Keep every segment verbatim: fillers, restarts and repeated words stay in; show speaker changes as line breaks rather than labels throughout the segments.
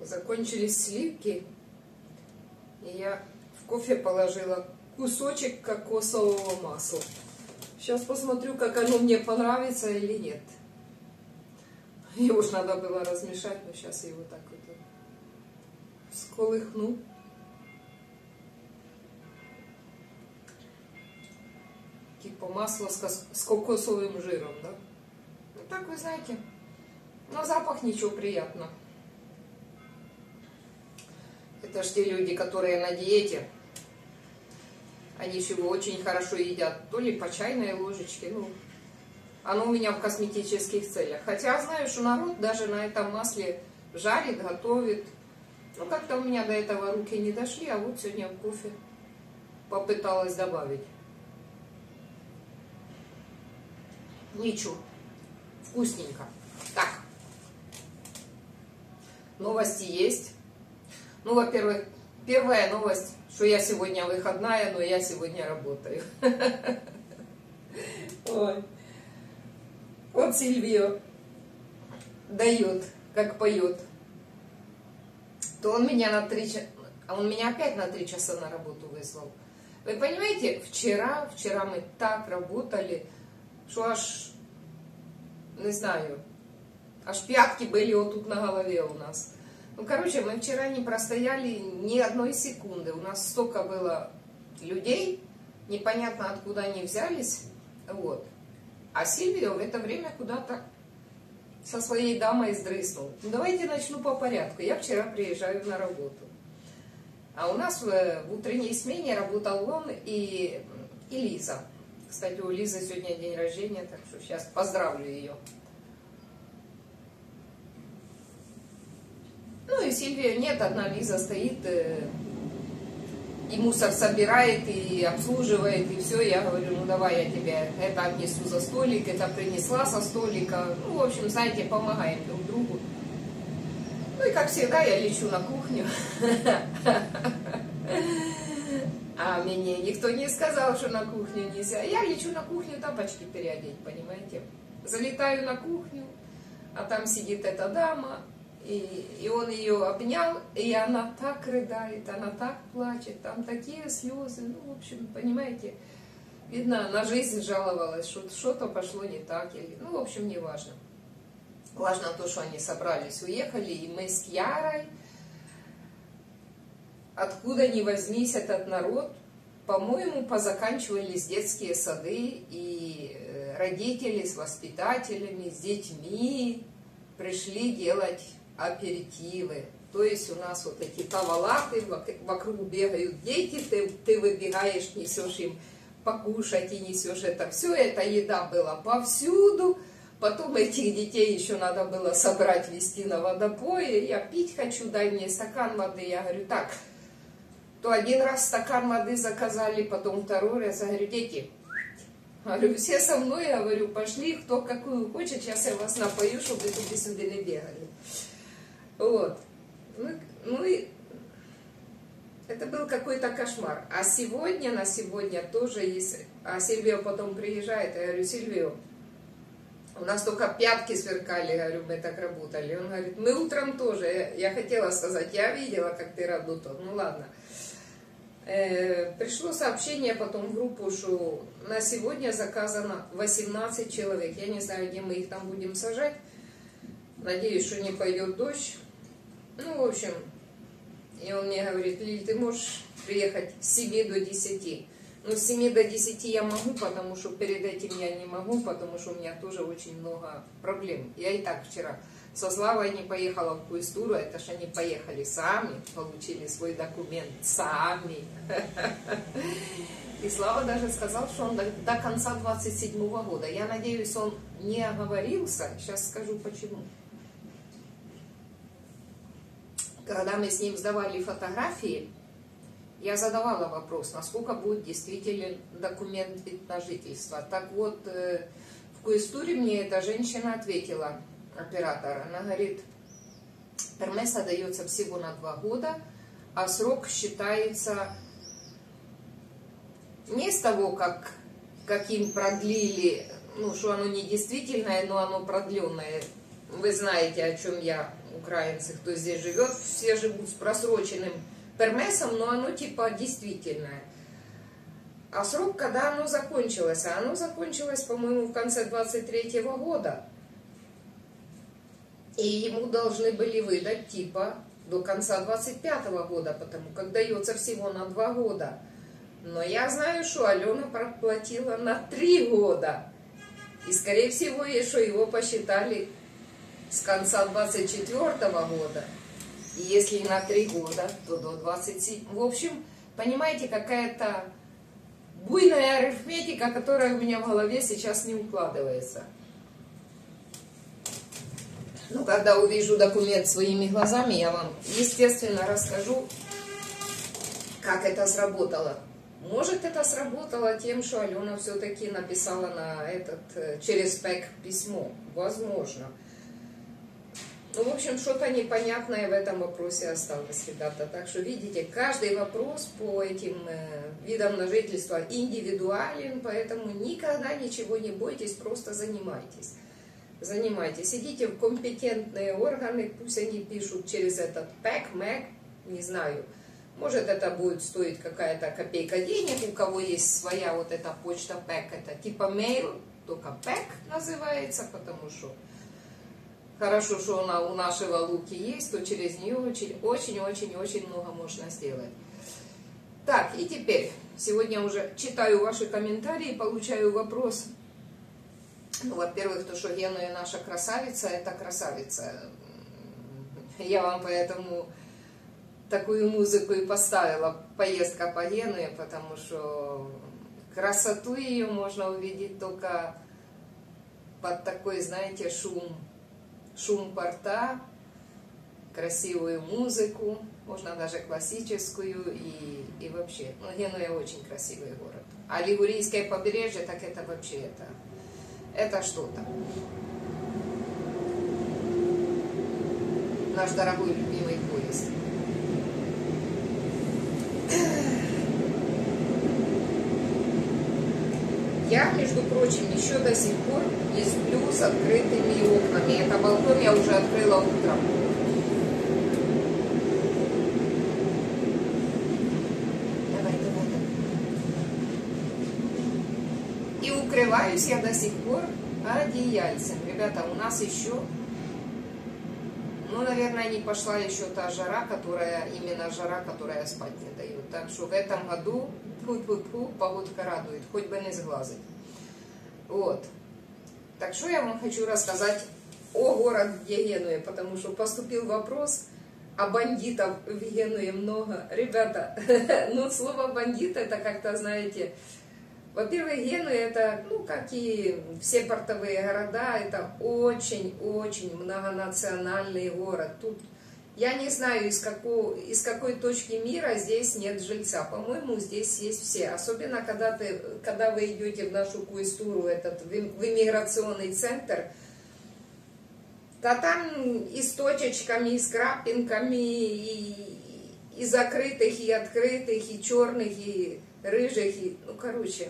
Закончились сливки, и я в кофе положила кусочек кокосового масла. Сейчас посмотрю, как оно мне понравится или нет. Его уж надо было размешать, но сейчас я его так вот всколыхну. Типа масло с, с кокосовым жиром, да? Ну так, вы знаете, но запах ничего, приятно. Это ж те люди, которые на диете, они еще его очень хорошо едят, то ли по чайной ложечке, ну, оно у меня в косметических целях. Хотя знаю, что народ даже на этом масле жарит, готовит. Ну, как-то у меня до этого руки не дошли, а вот сегодня в кофе попыталась добавить. Ничего, вкусненько. Так, новости есть. Ну, во-первых, первая новость, что я сегодня выходная, но я сегодня работаю. Ой. Вот Сильвио дает, как поет. То он меня на три часа, а он меня опять на три часа на работу выслал. Вы понимаете, вчера, вчера мы так работали, что аж, не знаю, аж пятки были вот тут на голове у нас. Ну, короче, мы вчера не простояли ни одной секунды. У нас столько было людей, непонятно откуда они взялись. Вот. А Сильвио в это время куда-то со своей дамой сдрыснул. Ну, давайте начну по порядку. Я вчера приезжаю на работу. А у нас в, в утренней смене работал он и, и Лиза. Кстати, у Лизы сегодня день рождения, так что сейчас поздравлю ее. Ну и Сильвия нет, одна Лиза стоит, э, и мусор собирает, и обслуживает, и все. Я говорю, ну давай я тебе это отнесу за столик, это принесла со столика. Ну, в общем, знаете, помогаем друг другу. Ну и как всегда я лечу на кухню. А мне никто не сказал, что на кухню нельзя. Я лечу на кухню тапочки переодеть, понимаете. Залетаю на кухню, а там сидит эта дама. И, и он ее обнял, и она так рыдает, она так плачет, там такие слезы, ну, в общем, понимаете, видно, на жизнь жаловалась, что что-то пошло не так, или, ну, в общем, не важно. Важно то, что они собрались, уехали, и мы с Ярой, откуда ни возьмись этот народ, по-моему, позаканчивались детские сады, и родители с воспитателями, с детьми пришли делать аперитивы. То есть у нас вот эти кавалаты, вокруг бегают дети, ты, ты выбегаешь, несешь им покушать и несешь это. Все это еда была повсюду. Потом этих детей еще надо было собрать, везти на водопое. Я пить хочу, дай мне стакан воды. Я говорю, так, то один раз стакан воды заказали, потом второй раз. Я говорю, дети, говорю, все со мной, я говорю, пошли, кто какую хочет, сейчас я вас напою, чтобы вы туда-сюда не бегали. Вот. Ну, ну и это был какой-то кошмар. А сегодня, на сегодня тоже есть... А Сильвио потом приезжает, я говорю, Сильвио, у нас только пятки сверкали, говорю, мы так работали. Он говорит, мы утром тоже. Я, я хотела сказать, я видела, как ты работал. Ну ладно. Э, пришло сообщение потом в группу, что на сегодня заказано восемнадцать человек. Я не знаю, где мы их там будем сажать. Надеюсь, что не пойдет дождь. Ну, в общем, и он мне говорит, Лиль, ты можешь приехать с семи до десяти. Ну, с семи до десяти я могу, потому что перед этим я не могу, потому что у меня тоже очень много проблем. Я и так вчера со Славой не поехала в Куэстуру, это ж они поехали сами, получили свой документ сами. И Слава даже сказал, что он до, до конца двадцать седьмого года. Я надеюсь, он не оговорился. Сейчас скажу почему. Когда мы с ним сдавали фотографии, я задавала вопрос, насколько будет действителен документ вид на жительство. Так вот, в Куэстуре мне эта женщина ответила, оператор, она говорит, пермеса дается всего на два года, а срок считается не с того, как, каким продлили, ну, что оно не действительное, но оно продленное. Вы знаете, о чем я украинцы, кто здесь живет, все живут с просроченным пермесом, но оно типа действительное. А срок, когда оно закончилось? А оно закончилось, по-моему, в конце двадцать третьего года. И ему должны были выдать типа до конца двадцать пятого года, потому как дается всего на два года. Но я знаю, что Алена проплатила на три года. И, скорее всего, что его посчитали с конца двадцать четвёртого года. И если на три года, то до двадцать седьмого. В общем, понимаете, какая-то буйная арифметика, которая у меня в голове сейчас не укладывается. Ну, когда увижу документ своими глазами, я вам, естественно, расскажу, как это сработало. Может, это сработало тем, что Алена все-таки написала на этот, через пэк письмо. Возможно. Ну, в общем, что-то непонятное в этом вопросе осталось, ребята. Так что, видите, каждый вопрос по этим э, видам на жительство индивидуален, поэтому никогда ничего не бойтесь, просто занимайтесь. Занимайтесь, идите в компетентные органы, пусть они пишут через этот пэк, мэк, не знаю. Может, это будет стоить какая-то копейка денег, у кого есть своя вот эта почта пэк, это типа mail, только пэк называется, потому что хорошо, что она у нашего Луки есть, то через нее очень-очень-очень много можно сделать. Так, и теперь, сегодня уже читаю ваши комментарии, получаю вопрос. Ну, во-первых, то, что Генуя наша красавица, это красавица. Я вам поэтому такую музыку и поставила, поездка по Генуе, потому что красоту ее можно увидеть только под такой, знаете, шум, шум порта, красивую музыку, можно даже классическую и, и вообще. Ну, Генуя очень красивый город. А Лигурийское побережье, так это вообще это, это что-то. Наш дорогой любимый поезд. Я, между прочим, еще до сих пор не сплю с открытыми окнами. Это балкон я уже открыла утром. Давай, давай, давай. И укрываюсь я до сих пор одеяльцем. Ребята, у нас еще, ну, наверное, не пошла еще та жара, которая, именно жара, которая спать не дает. Так что в этом году фу-фу-фу, погодка радует, хоть бы не сглазить. Вот. Так что я вам хочу рассказать о городе Генуе, потому что поступил вопрос, а бандитов в Генуе много. Ребята, ну, слово бандит, это как-то, знаете, во-первых, Генуя это, ну, как и все портовые города, это очень-очень многонациональный город. Тут я не знаю, из, какого, из какой точки мира здесь нет жильца. По-моему, здесь есть все. Особенно, когда, ты, когда вы идете в нашу куэстуру, этот, в иммиграционный центр, то там и с точечками, и с крапинками, и, и закрытых, и открытых, и черных, и рыжих. И, ну, короче,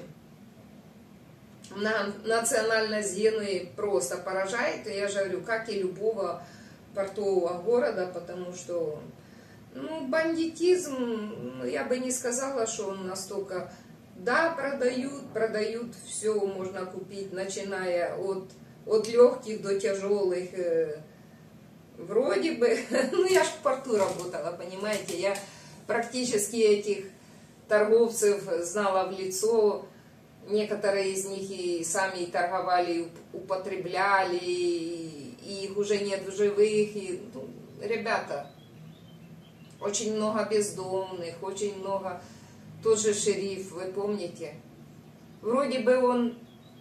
национальность Генуи просто поражает. И я же говорю, как и любого портового города, потому что, ну, бандитизм, я бы не сказала, что он настолько, да, продают, продают все, можно купить, начиная от, от легких до тяжелых, вроде бы, ну, я ж в порту работала, понимаете, я практически этих торговцев знала в лицо, некоторые из них и сами торговали, употребляли, и их уже нет в живых. И, ну, ребята, очень много бездомных, очень много. Тот же шериф, вы помните? Вроде бы он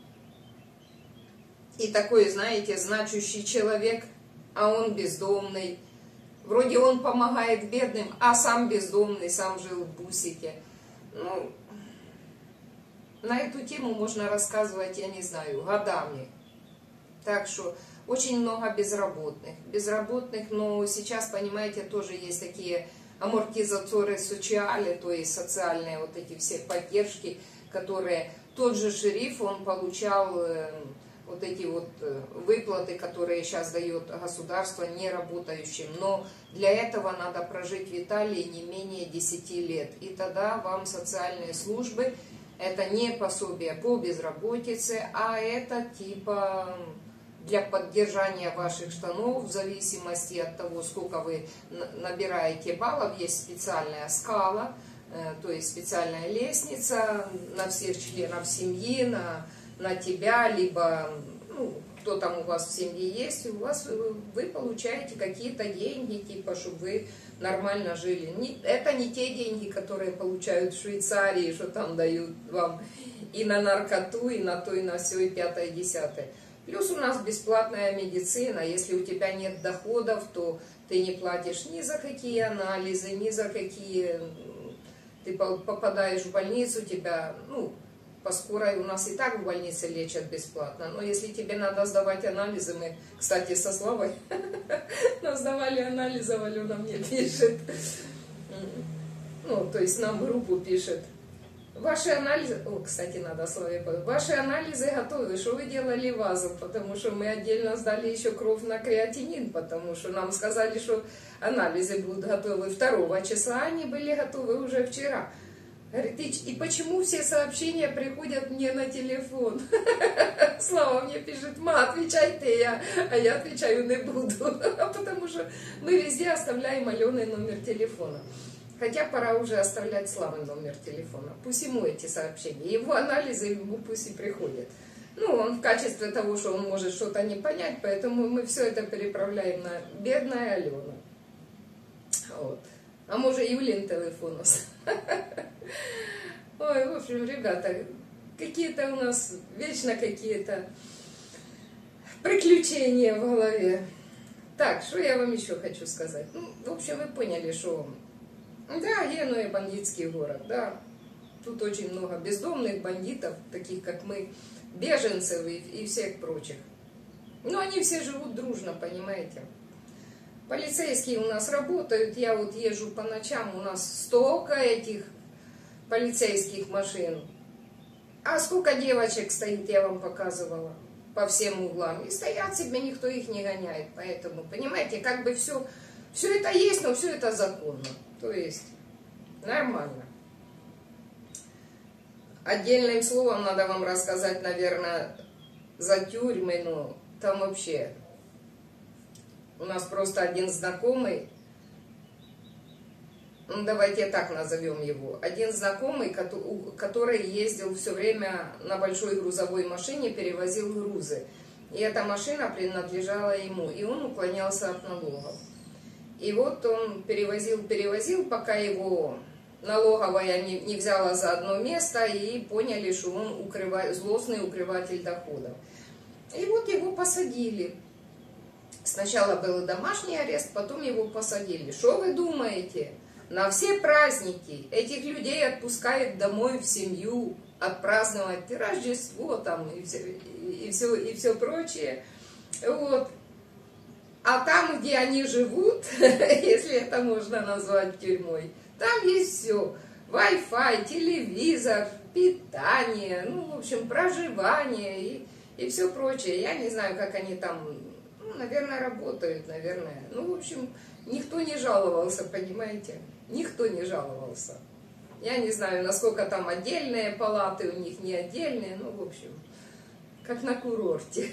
и такой, знаете, значущий человек, а он бездомный. Вроде он помогает бедным, а сам бездомный, сам жил в бусике. Ну, на эту тему можно рассказывать, я не знаю, годами. Так что очень много безработных. Безработных, но сейчас, понимаете, тоже есть такие амортизаторы социали, то есть социальные вот эти все поддержки, которые тот же шериф, он получал вот эти вот выплаты, которые сейчас дает государство неработающим. Но для этого надо прожить в Италии не менее десяти лет. И тогда вам социальные службы, это не пособие по безработице, а это типа для поддержания ваших штанов, в зависимости от того, сколько вы набираете баллов, есть специальная скала, то есть специальная лестница на всех членов семьи, на, на тебя, либо ну, кто там у вас в семье есть, у вас вы, вы получаете какие-то деньги, типа, чтобы вы нормально жили. Не, это не те деньги, которые получают в Швейцарии, что там дают вам и на наркоту, и на то, и на все, и пятое, и десятое. Плюс у нас бесплатная медицина. Если у тебя нет доходов, то ты не платишь ни за какие анализы, ни за какие... Ты попадаешь в больницу, тебя, ну, по скорой у нас и так в больнице лечат бесплатно. Но если тебе надо сдавать анализы, мы, кстати, со Славой нам сдавали анализы, Алена мне пишет. Ну, то есть нам в группу пишет. Ваши анализы, о, кстати, надо Славе, ваши анализы готовы, что вы делали вазу, потому что мы отдельно сдали еще кровь на креатинин, потому что нам сказали, что анализы будут готовы второго числа, они были готовы уже вчера. Говорит, и почему все сообщения приходят мне на телефон? Слава мне пишет, ма, отвечай ты, я, а я отвечаю не буду, потому что мы везде оставляем Алены номер телефона. Хотя пора уже оставлять Славы номер телефона. Пусть ему эти сообщения, его анализы ему пусть и приходят. Ну, он в качестве того, что он может что-то не понять, поэтому мы все это переправляем на бедная Алена. Вот. А может, Юлин телефон. Ой, в общем, ребята, какие-то у нас вечно какие-то приключения в голове. Так, что я вам еще хочу сказать? Ну, в общем, вы поняли, что... Да, Генуя бандитский город, да. Тут очень много бездомных бандитов, таких как мы, беженцев и, и всех прочих. Но они все живут дружно, понимаете. Полицейские у нас работают, я вот езжу по ночам, у нас столько этих полицейских машин. А сколько девочек стоит, я вам показывала, по всем углам. И стоят себе, никто их не гоняет. Поэтому, понимаете, как бы все, все это есть, но все это законно. То есть нормально. Отдельным словом надо вам рассказать, наверное, за тюрьмы, ну, там вообще... У нас просто один знакомый, ну, давайте так назовем его, один знакомый, который ездил все время на большой грузовой машине, перевозил грузы. И эта машина принадлежала ему, и он уклонялся от налогов. И вот он перевозил, перевозил, пока его налоговая не, не взяла за одно место, и поняли, что он укрыва, злостный укрыватель доходов. И вот его посадили. Сначала был домашний арест, потом его посадили. Что вы думаете? На все праздники этих людей отпускают домой в семью, отпраздновать Рождество там и все, и все, и все прочее. Вот. А там, где они живут, если это можно назвать тюрьмой, там есть все. Wi-Fi, телевизор, питание, ну, в общем, проживание и, и все прочее. Я не знаю, как они там... Наверное, работают, наверное. Ну, в общем, никто не жаловался, понимаете? Никто не жаловался. Я не знаю, насколько там отдельные палаты у них, не отдельные. Ну, в общем, как на курорте.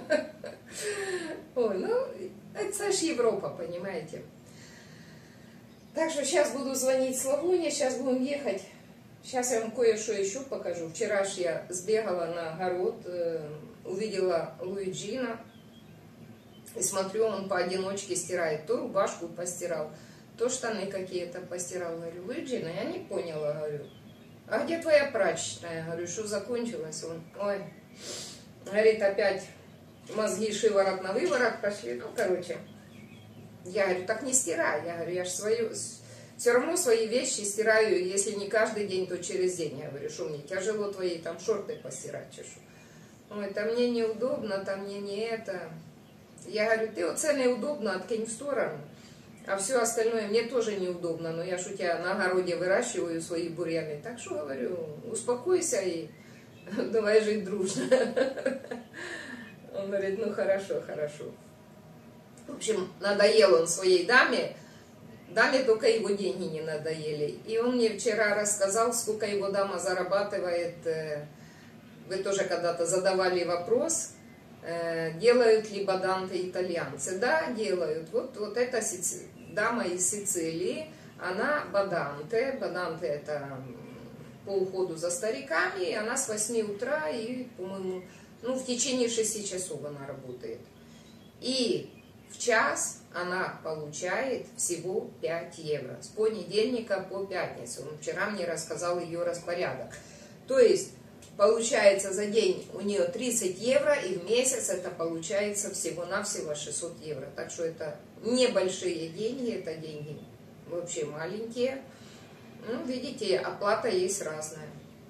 Ой, ну, это ж Европа, понимаете? Так что сейчас буду звонить Славуне, сейчас будем ехать. Сейчас я вам кое-что еще покажу. Вчера ж я сбегала на огород, увидела Луиджина. И смотрю, он поодиночке стирает. То рубашку постирал, то штаны какие-то постирал. Говорю, Луиджина, я не поняла, говорю. А где твоя прачечная? Говорю, что закончилось? Он, ой, говорит, опять мозги шиворот на выворот пошли. Ну, короче, я говорю, так не стирай. Я говорю, я же свою, все равно свои вещи стираю, если не каждый день, то через день. Я говорю, что мне тяжело твои там шорты постирать, чешу. Ой, там мне неудобно, там мне не это... Я говорю, ты вот цены неудобно, откинь в сторону, а все остальное мне тоже неудобно, но я ж у тебя на огороде выращиваю свои бурьяны. Так что, говорю, успокойся и давай жить дружно. Он говорит, ну хорошо, хорошо. В общем, надоел он своей даме. Даме только его деньги не надоели. И он мне вчера рассказал, сколько его дама зарабатывает. Вы тоже когда-то задавали вопрос, делают ли баданты итальянцы. Да, делают. Вот, вот эта дама из Сицилии, она баданте. Баданте это по уходу за стариками. И она с восьми утра и, по-моему, ну, в течение шести часов она работает. И в час она получает всего пять евро. С понедельника по пятницу. Он вчера мне рассказал ее распорядок. То есть, получается за день у нее тридцать евро, и в месяц это получается всего-навсего шестьсот евро. Так что это небольшие деньги, это деньги вообще маленькие. Ну, видите, оплата есть разная.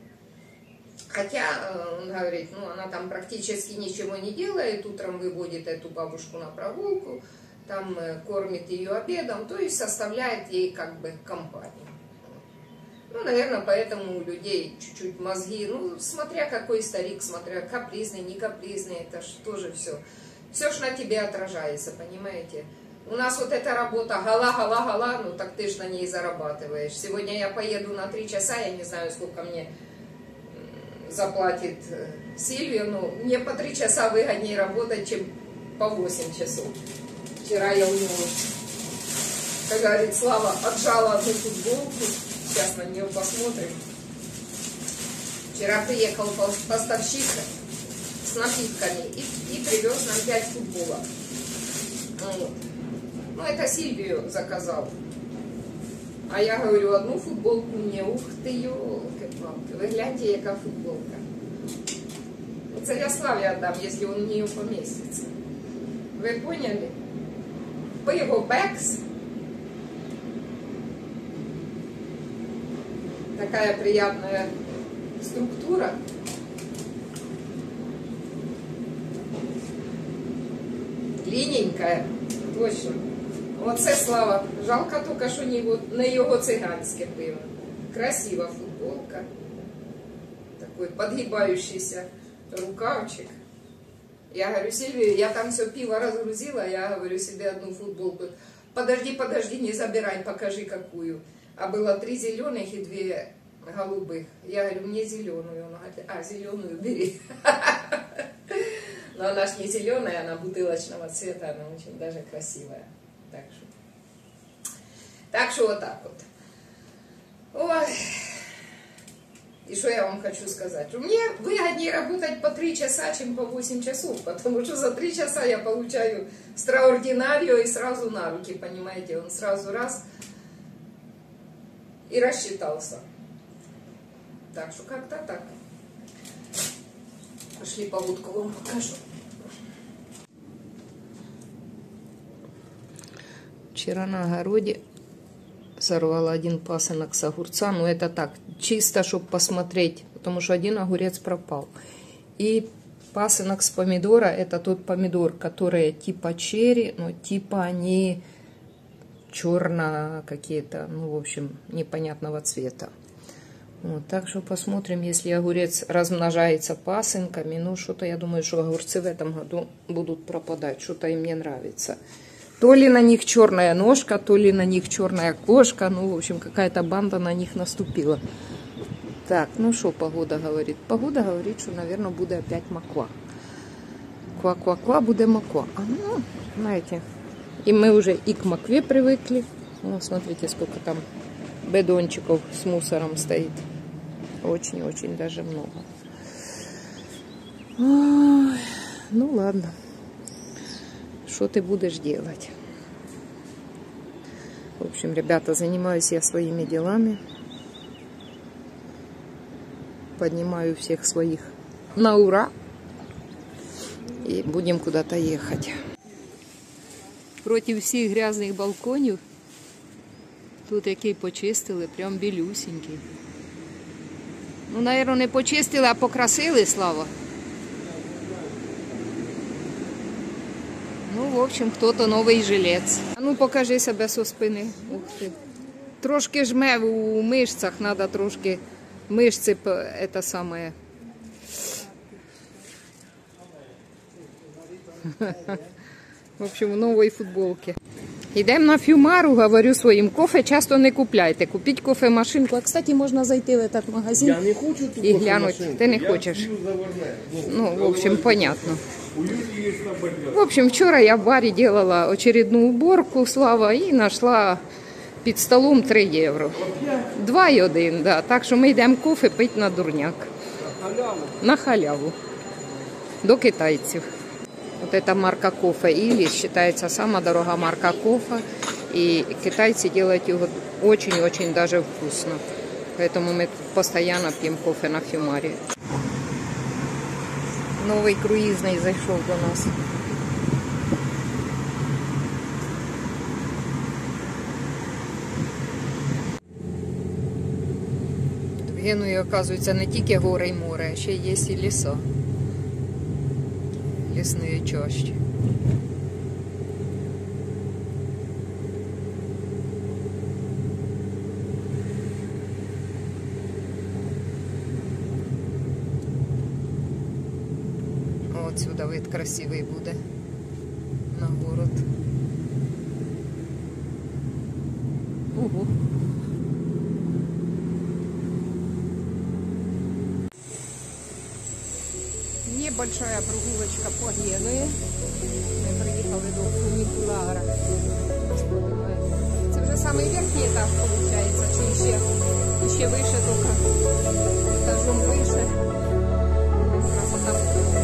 Хотя, он говорит, ну, она там практически ничего не делает, утром выводит эту бабушку на прогулку, там кормит ее обедом, то есть составляет ей как бы компанию. Ну, наверное, поэтому у людей чуть-чуть мозги, ну, смотря какой старик, смотря капризный, не капризный, это же тоже все. Все ж на тебе отражается, понимаете? У нас вот эта работа, гала, гала, гала, ну, так ты ж на ней зарабатываешь. Сегодня я поеду на три часа, я не знаю, сколько мне заплатит Сильвия, но мне по три часа выгоднее работать, чем по восемь часов. Вчера я у него, как говорит Слава, отжала одну футболку. Сейчас на нее посмотрим. Вчера приехал поставщик с напитками и, и привез нам пять футболок. Вот. Ну, это Сильвию заказал. А я говорю, одну футболку мне, ух ты, ёлки-палки, ви гляньте, яка футболка. Це я Славі отдам, если он в нее поместится. Вы поняли? Пиво Бекс. Такая приятная структура. Длинненькая, точно. Оце Слава. Жалко только, що не його циганське пиво. Красива футболка. Такой подгибающийся рукавчик. Я говорю, Сильвию, я там все пиво разгрузила, я говорю себе одну футболку. Подожди, подожди, не забирай, покажи какую. А было три зеленых и две голубых. Я говорю, мне зеленую. Он говорит, а, зеленую бери. Но она ж не зеленая, она бутылочного цвета, она очень даже красивая. Так что, так что вот так вот. Ой. И что я вам хочу сказать? Мне выгоднее работать по три часа, чем по восемь часов, потому что за три часа я получаю экстраординарию и сразу на руки, понимаете? Он сразу раз и рассчитался. Так что как-то так. Пошли поводку вам покажу. Вчера на огороде сорвала один пасынок с огурца, но это так, чисто, чтобы посмотреть, потому что один огурец пропал. И пасынок с помидора, это тот помидор, которые типа черри, но типа они черно какие-то, ну, в общем, непонятного цвета. Вот, так что посмотрим, если огурец размножается пасынками, ну, что-то я думаю, что огурцы в этом году будут пропадать, что-то им не нравится. То ли на них черная ножка, то ли на них черная кошка. Ну, в общем, какая-то банда на них наступила. Так, ну что погода говорит? Погода говорит, что, наверное, будет опять моква. Ква-ква-ква, будет моква. А ну, знаете, и мы уже и к мокве привыкли. Ну, смотрите, сколько там бидончиков с мусором стоит. Очень-очень даже много. Ой, ну, ладно. Что ты будешь делать? В общем, ребята, занимаюсь я своими делами. Поднимаю всех своих на ура. И будем куда-то ехать. Против всіх грязних балконів. Тут який почистили, прям білюсенький. Ну, наверное, не почистили, а покрасили, Слава. Ну, в общем, хто-то новий жилець. А ну, покажи себе со спини. Ух ти. Трошки жме у мишцях, треба трошки мишці, це саме. В общем, в новій футболці. Йдемо на Фюмару, говорю своїм, кофе часто не купляйте. Купіть кофемашинку. А, кстати, можна зайти в этот магазин.
Я не хочу ту
і глянуть. Ти не
я
хочеш.
п'ю заварне.
Ну, в общем, понятно.
У Юлі є табелька.
В общем, вчора я в барі делала очередну уборку, Слава, і знайшла під столом три євро. Два і один, да. Так що ми йдемо кофе пити на дурняк.
Халяву.
На халяву. До китайців. Вот эта марка кофе Илис считается самая дорогая марка кофе. И китайцы делают его очень-очень даже вкусно. Поэтому мы постоянно пьем кофе на Фюмаре. Новый круизный зашел до нас. В Генуї, оказується, не тільки гори і море, а ще є і ліса. Лісні чащі. От сюди вид красивий буде на город. Ого. Небольшая прогулочка по Генуї. Ми приїхали до фунікулара. Це вже самий верхній етаж, виходить, чи ще, ще вище, тільки етажом вище. Красота.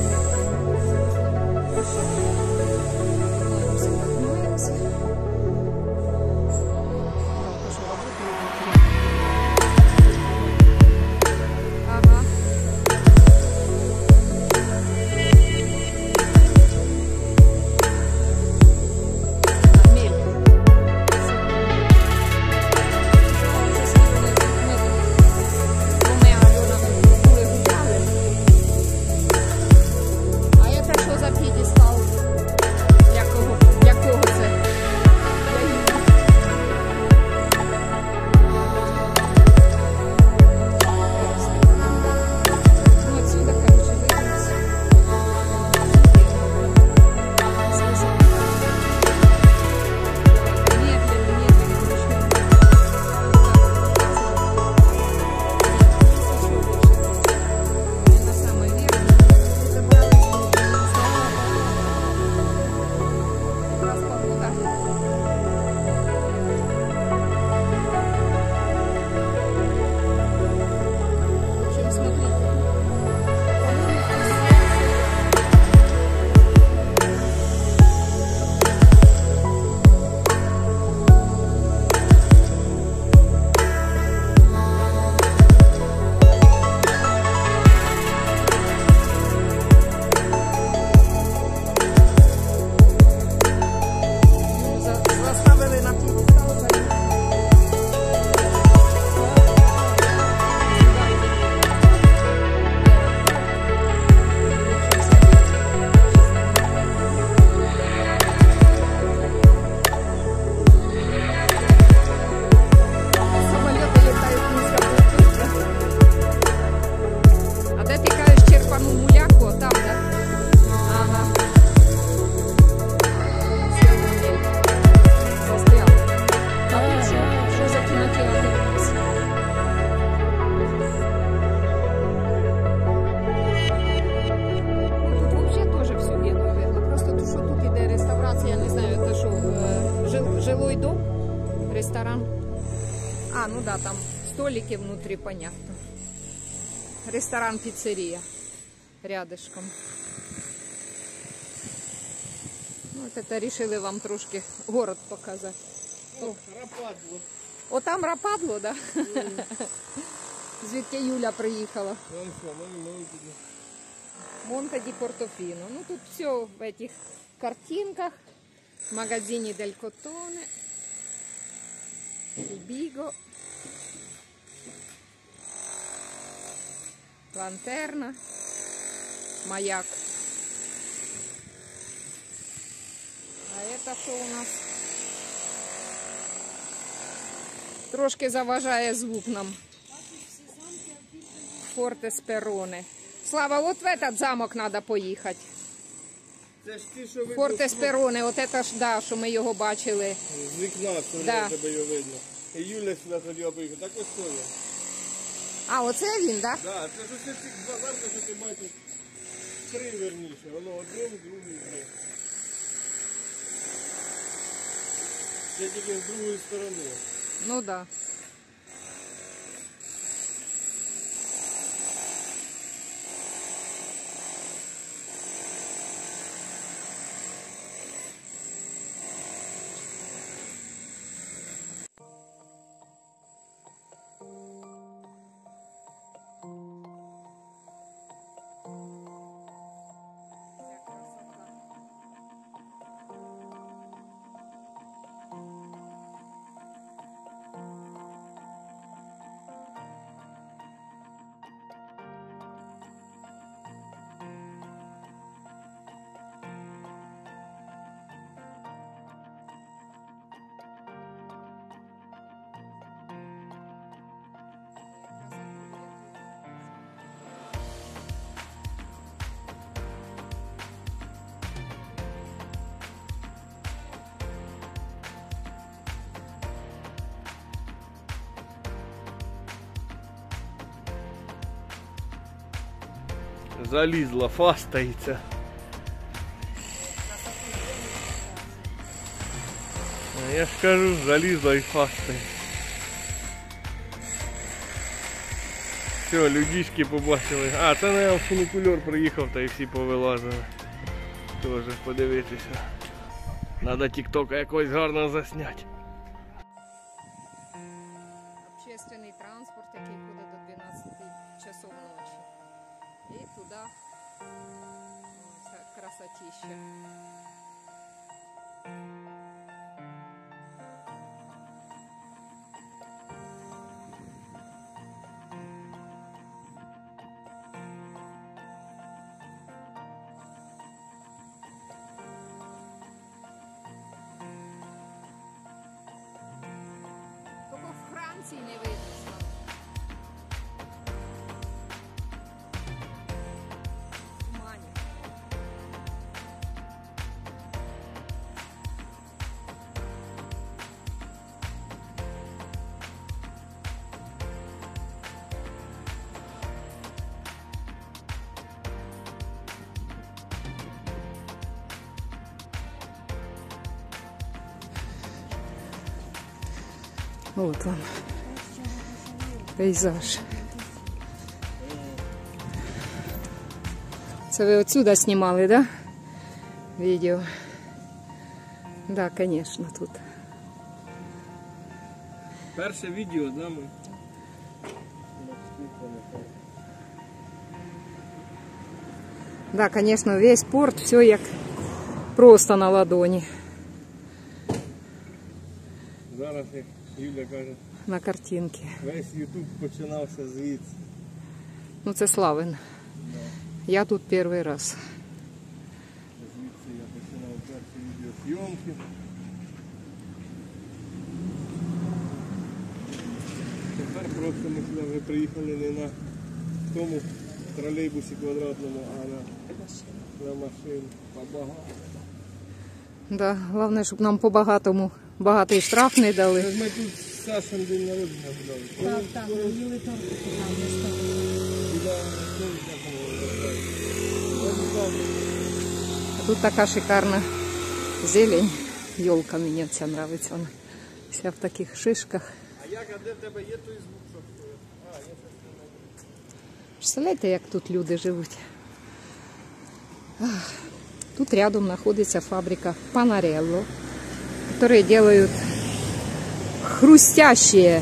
Жилой дом, ресторан. А, ну да, там столики внутри, понятно. Ресторан-пиццерия рядышком. Вот это решили вам трошки город показать.
О, Рападло.
О, там Рападло, да? Звідки Юля приїхала. Монте ді Портофіно. Ну тут все в этих картинках. В магазине Дель Котоне, Биго, Лантерна, Маяк. А это что у нас? Трошки заважає звук нам. Форте Спероне. Слава, вот в этот замок надо поехать.
Це ж ті, що видно
Форт Еспероне, от це ж, да, що ми його бачили.
з вікна, це
Да.
тебе його видно. І Юля сюди ходила поїхати. Так ось то є.
А, оце він, так? Да?
Так, це ж ось ці два замки, що ти бачиш. Три верніше. Воно один, другий, три. Це тільки з другої сторони.
Ну так. Да.
Залізла, фастається. Я ж кажу, залізла і фастається. Все, людішки побачили. А, це не фунікульор приїхав, та і всі повилазили. Тоже подивитися. Надо тіктока якось гарно засняти.
Общественний транспорт, який ходить до дванадцяти часов ночі. І туди ця красотища. Тільки в Франції не видно стало. Тумані. Вот он, пейзаж. Це ви отсюда знімали, да? Відео. Да, конечно, тут.
Перше відео, да, ми?
Да, конечно, весь порт, все як просто на ладоні.
Зараз, як Юля каже,
На картинці.
весь ютуб починався звідси.
Ну це Славин. Я тут перший раз.
Звідси я починав перші відеозйомки. Тепер просто ми сюди вже приїхали не на тому тролейбусі квадратному, а на, на машині. Побагато.
Да, головне, щоб нам по багатому багатий штраф не дали.
Ми тут з Сашем день народження гуляли.
Так, так, їли торт там.
Тут така шикарна зелень. Елка мені ця подобається. Вона вся в таких шишках.
А як, а де в тебе є той звук, щоб... А, є
Представляєте, як тут люди живуть? Ах, тут рядом знаходиться фабрика Panarello, которые делают хрустящие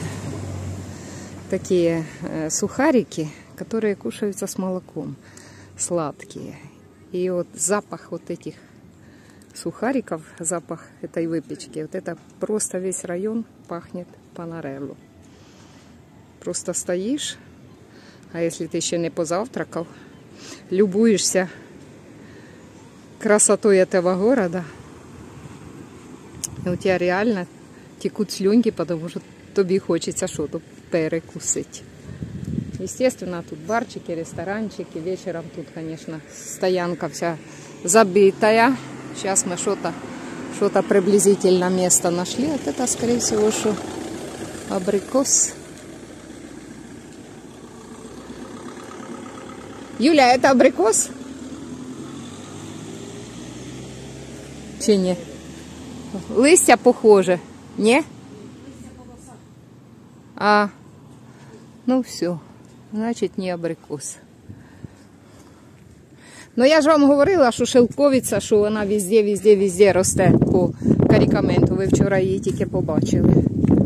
такие э, сухарики, которые кушаются с молоком, сладкие. И вот запах вот этих сухариков, запах этой выпечки, вот это просто весь район пахнет Panarello. Просто стоишь, а если ты еще не позавтракал, любуешься красотой этого города, и у тебя реально текут слюнки, потому что тобі хочеться що-то перекусити. Естественно, тут барчики, ресторанчики. Вечером тут, конечно, стоянка вся забитая. Сейчас мы что-то что-то приблизительно место нашли. Вот это, скорее всего, что абрикос. Юля, это абрикос? Чи ні? Листя похоже. Не? А, ну все. Значить, не абрикос. Ну, я ж вам говорила, що шелковиця, що вона везде, везде, везде росте по карікаменту. Ви вчора її тільки побачили.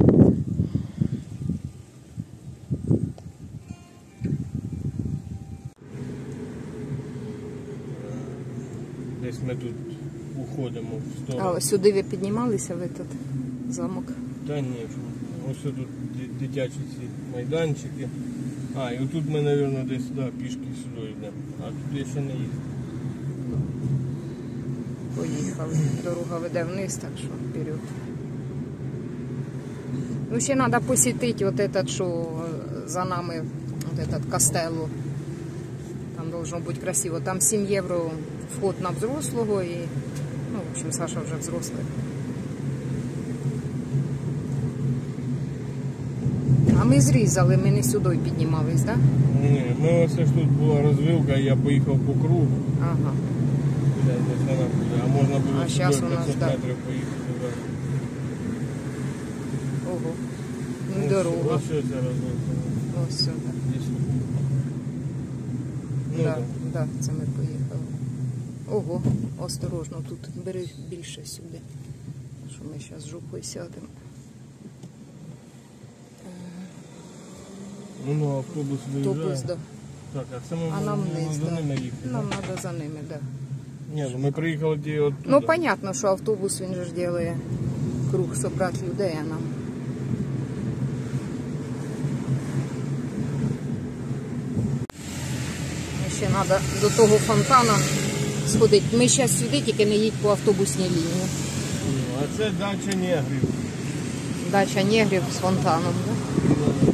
Десь ми тут уходимо в
А
сторону.
ось сюди ви піднімалися, ви тут замок?
Та ні, ось тут ди- дитячі ці майданчики. А, і отут ми, мабуть, десь да, пішки сюди йдемо. А тут я ще не їздив.
Поїхали. Дорога веде вниз, так що вперед. Ну, ще треба посітити от этот, що за нами, от этот костелло. Там должно бути красиво. Там сім євро вход на взрослого і, ну, в общем, Саша вже взрослий. А ми зрізали, ми не сюди піднімались, так? Да?
Ні, ми ось ж тут була розвилка, і я поїхав по кругу.
Ага.
Десь вона буде. А можна було
А
сюди
щас у нас,
п'ятсот
да.
метрів поїхати. Да.
Ого. Ну,
Ось-
дорога.
Ось що це розвилка.
Ось сюди.
Десь тут. Ну,
Да,
да.
да, це ми поїхали. Ого, осторожно, тут бери більше сюди. Що ми зараз жопою сядемо.
Ну, ну, автобус виїжджає.
Автобус, да.
Так, а це ми
А нам
можемо
вниз,
за
да.
ними їхати.
Нам
да?
треба за ними, да.
Ні, ну ми приїхали ті оттуда.
Ну, понятно, що автобус, він же ж робить круг собрати людей, а нам. Ще треба до того фонтана сходити. Ми зараз сюди, тільки не їдь по автобусній лінії.
Ну, а це дача негрів.
Дача негрів з фонтаном, да?
Ну,